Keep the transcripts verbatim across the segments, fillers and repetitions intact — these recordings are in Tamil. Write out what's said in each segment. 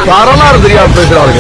வரலாறு தெரியாம பேசுறாங்க.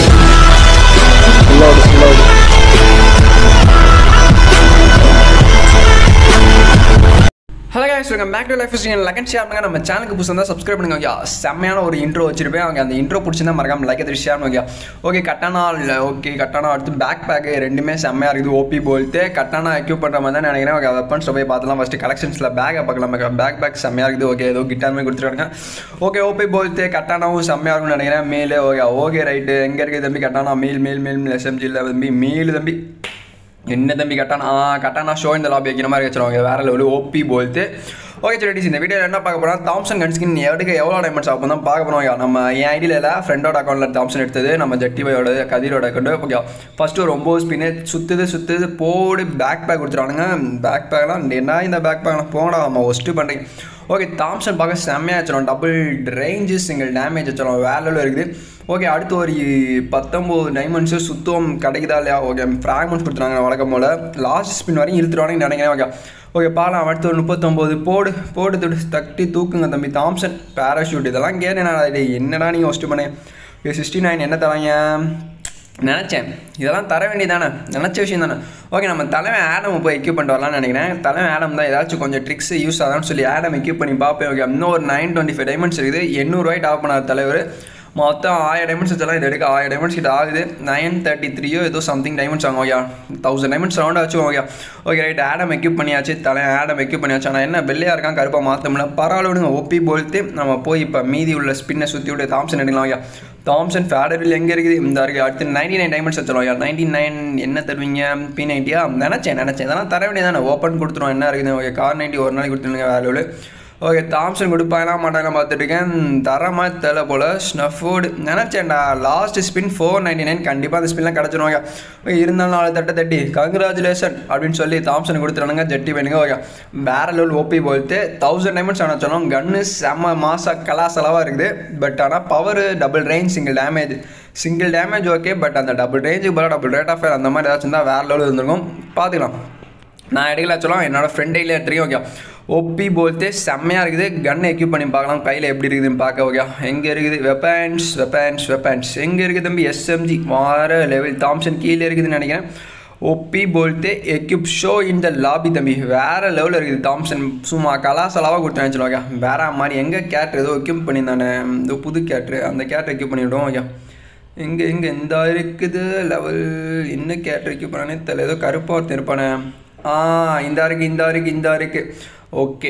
Hello guys, welcome back to Life is Real. Like and share பண்ணுங்க. நம்ம சேனலுக்கு புதுசாக இருந்தால் சப்ஸ்கிரைப் பண்ணுங்க. ஓகே, செம்மையான ஒரு இன்ட்ரோ வச்சிருப்பேன். அவங்க அந்த இன்ட்ரோ பிடிச்சிருந்தா மறக்காம லைக் எடுத்து ஷேர் பண்ணுங்க. ஓகே, கட்டானா இல்லை ஓகே கட்டானா அடுத்து பேக் பேக்கு ரெண்டுமே செம்மையாக இருக்குது. ஓபி போல்ட்டு கட்டானா எக்யூப் பண்ணுற மாதிரி தான் நினைக்கிறேன். ஓகே, வெப்பன்ஸ் போய் பார்த்தலாம். ஃபஸ்ட்டு கலெக்ஷன்ஸில் பேக்கை பார்க்கலாம். பேக் பேக் செம்மையாக இருக்குது. ஓகே, ஏதோ கிட்டாருமே கொடுத்துருக்காங்க. ஓகே, ஓபி போல்ட்டு கட்டானாவும் செம்மையாக இருக்கும்னு நினைக்கிறேன். மேலே ஓகே ஓகே ரைட்டு எங்கே இருக்குது தம்பி கட்டானா? மீல் மீல் மீல் எஸ்எம்ஜி இல்லை தம்பி மீல் தம்பி என்ன தம்பி கட்டானா கட்டானா ஷோ இந்த லாபி வைக்கிற மாதிரி வச்சுருவாங்க. வேறு லெவலு ஓபி போல்ட்டு. ஓகே சரிடிஸ், இந்த வீடியோவில் என்ன பார்க்க போகிறோம், தாம்சன் கன் ஸ்கின் எடுக்க எவ்வளோ டைமண்ட்ஸ் ஆகும் தான் பார்க்க போகிறோம். நம்ம என் ஐடியில் இல்லை, ஃப்ரெண்டோட அக்கௌண்ட்டில் தாம்சன் எடுத்தது, நம்ம ஜட்டிபாயோட கதிரோட அக்கௌண்ட். ஓகே, ஃபஸ்ட்டு ஒரு ஒம்பது ஸ்பின்னு சுற்றுது சுற்றுது போடு பேக் பேக் கொடுத்துருவானுங்க. பேக் பேக்லாம் என்ன இந்த பேக் பேக்லாம் போங்கடா நம்ம ஒஸ்ட்டு பண்ணுறீங்க. ஓகே, தாம்சன் பார்க்க செம்மையாக வச்சிடும். டபுள் ரேஞ்சு சிங்கிள் டேமேஜ் வச்சிடும். வேலையில் இருக்குது. ஓகே, அடுத்து ஒரு பத்தொம்போது டைமண்ட்ஸு சுத்தம் கிடைக்குதா இல்லையா? ஓகே, ஃப்ராக்மெண்ட்ஸ் கொடுத்துருவாங்க வழக்கம் போல். லாஸ்ட் ஸ்பின் வரையும் இழுத்துருவானு நினைக்கிறேன். ஓகே ஓகே பாலாம் அடுத்து ஒரு முப்பத்தொம்போது போடு போட்டு தொட்டு தட்டி தூக்குங்க தம்பி. தாம்சன் பேராஷூட் இதெல்லாம் கேட்டு என்னடா என்னடா நீங்கள் ஒஸ்ட்டு பண்ணேன். ஓகே, சிக்ஸ்டி நைன் என்ன தராங்க நினச்சேன். இதெல்லாம் தர வேண்டியதானே, நினச்ச விஷயம் தானே. ஓகே, நம்ம தலைவன் ஆடம் போய் எக்யூப் பண்ணிட்டு வரலான்னு நினைக்கிறேன். தலைவன் ஆடம் தான் ஏதாச்சும் கொஞ்சம் ட்ரிக்ஸ் யூஸ் ஆகுதான்னு சொல்லி ஆடம் எக்யூப் பண்ணி பார்ப்பேன். ஓகே, இன்னும் ஒரு நைன் டுவெண்ட்டி ஃபைவ் டைமண்ட்ஸ் இருக்குது. எண்ணூறுவாய்ட்டு ஆஃப் பண்ணார் தலைவர். மொத்தம் ஆயிரம் டைமண்ட்ஸ் வச்சாலும் இது எடுக்க ஆயிரம் டைமண்ட்ஸ் கிட்ட ஆகுது. நைன் தேர்ட்டி த்ரீயோ ஏதோ சம்திங் டைமண்ட்ஸ் ஆகும். ஓகே, தௌசண்ட் டைமண்ட்ஸ் ரவுண்டாக வச்சு. Okay okay right, Adam equip பண்ணியாச்சு. தலை ஆடம் எக்யூப் பண்ணியாச்சு. ஆனால் என்ன வெள்ளையாக இருக்கான் கருப்பாக மாற்ற முடியல. பரவாயில்ல விடுங்க. ஓபி போல்ட்டு நம்ம போய் இப்போ மீதி உள்ள ஸ்பின்னை சுற்றி விட்டு தாம்சன் எடுக்கலாம். ஓகே, தாம்சன் ஃபேடரில் எங்கே இருக்குது இந்த இருக்குது. அடுத்து நைன்டி நைன் டைமண்ட்ஸ் வச்சிடலாம். ஓகே, நைன்டி நைன் என்ன தருவீங்க? பி நைன்ட்டியா நினச்சேன் நினச்சேன் இதெல்லாம் தர வேண்டியதானே. ஓப்பன் கொடுத்துருவோம் என்ன இருக்குது. ஓகே, கார் நைன்ட்டி ஒரு நாளைக்கு கொடுத்துருங்க வேலையோடு. ஓகே, தாம்சன் கொடுப்பாங்களா மாட்டாங்கலாம் பார்த்துட்ருக்கேன். தரமாக தெரியல போல். ஸ்னஃபோர்டு நினச்சேன்டா. Last spin four ninety nine கண்டிப்பாக அந்த ஸ்பின்லாம் கிடச்சிருவாங்க. ஓகே, இருந்தாலும் நாலு தட்டை தட்டி கங்க்ராச்சுலேஷன் அப்படின்னு சொல்லி தாம்சன் கொடுத்துறானுங்க. ஜட்டி பண்ணுங்க. ஓகே, வேற level OP bolt thousand diamonds ஆனால் சொன்னோம். கன்னு செம்ம மாசா கலாசலவாக இருக்குது. பட் ஆனால் power double range single damage single damage okay. But அந்த டபுள் ரேஞ்சுக்கு பதிலாக டபுள் ரேட் ஆஃப் ஃபயர் அந்த மாதிரி ஏதாச்சும் தான் வேறு லெவலில் இருந்திருக்கும். பார்த்துக்கலாம். நான் எடுக்கல சொல்லலாம், என்னோடய ஃப்ரெண்ட் ஐடியில் எடுத்துருக்கேன். ஓகே, ஓபி போல்ட்டு செம்மையாக இருக்குது. கன் எக்யூப் பண்ணி பார்க்கலாம் கையில் எப்படி இருக்குதுன்னு பார்க்க. ஓகே, எங்கே இருக்குது வெப்பன்ஸ் வெப்பன்ஸ் வெப்பன்ஸ் எங்கே இருக்குது தம்பி? எஸ்எம்ஜி வார லெவல். தாம்சன் கீழே இருக்குதுன்னு நினைக்கிறேன். ஓபி போல்ட்டு எக்யூப் ஷோ இந்த லாபி தம்பி. வேறு லெவலில் இருக்குது. தாம்சன் சும்மா கலாசலாவாக கொடுத்து ஓகே, வேற மாதிரி எங்கே கேட்ரு ஏதோ எக்யூப் பண்ணியிருந்தானே, ஏதோ புது கேட்ரு, அந்த கேட்ரு எக்யூப் பண்ணிவிடுவோம். ஓகே, இங்கே இங்கே இந்த இருக்குது லெவல். என்ன கேட்ரு எக்யூப் பண்ணானே தெரியல. ஏதோ கருப்பாக ஒருத்தர் இருப்பானே. ஆ இந்த இருக்குது இந்த இருக்குது இந்த இருக்குது. ஓகே,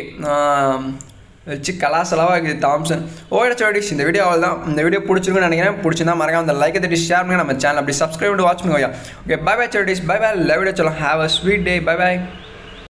வச்சு கலாசலாவாக இருக்குது தாம்சன். ஓடிச்சு ஓடிச்சு. இந்த வீடியோ அவள் தான். இந்த வீடியோ பிடிச்சிருக்குன்னு நினைக்கிறேன். பிடிச்சிருந்தா மறக்காம அந்த லைக்கை தட்டி ஷேர் பண்ணுங்க. நம்ம சேனல் அப்படி சப்ஸ்கிரைப் பண்ணி வாட்ச் பண்ணுங்க. ஓகே பை பை சாரிட்டிஸ், பை பை. லவ் வீடியோ சொல்லலாம். Have a sweet day. Bye by.